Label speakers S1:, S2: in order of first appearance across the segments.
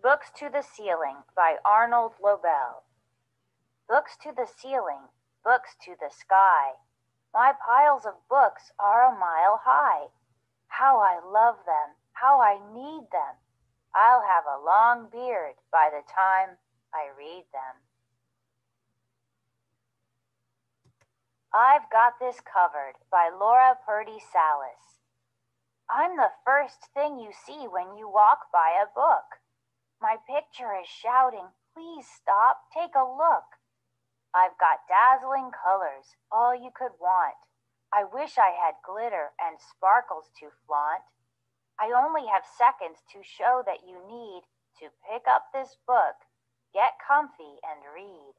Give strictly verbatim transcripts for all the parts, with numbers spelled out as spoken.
S1: Books to the Ceiling by Arnold Lobel. Books to the ceiling, books to the sky. My piles of books are a mile high. How I love them, how I need them. I'll have a long beard by the time I read them. I've Got This Covered by Laura Purdy Salas. I'm the first thing you see when you walk by a book. My picture is shouting, please stop, take a look. I've got dazzling colors, all you could want. I wish I had glitter and sparkles to flaunt. I only have seconds to show that you need to pick up this book, get comfy and read.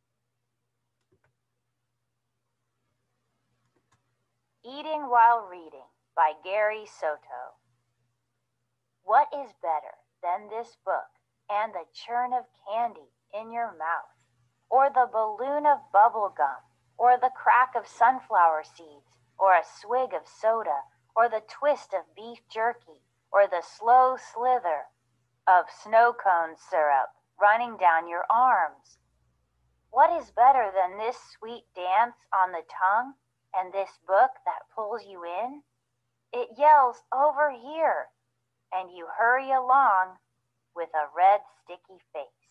S1: Eating While Reading by Gary Soto. What is better than this book and the churn of candy in your mouth, or the balloon of bubble gum, or the crack of sunflower seeds, or a swig of soda, or the twist of beef jerky, or the slow slither of snow cone syrup running down your arms? What is better than this sweet dance on the tongue and this book that pulls you in? It yells, over here, and you hurry along with a red sticky face.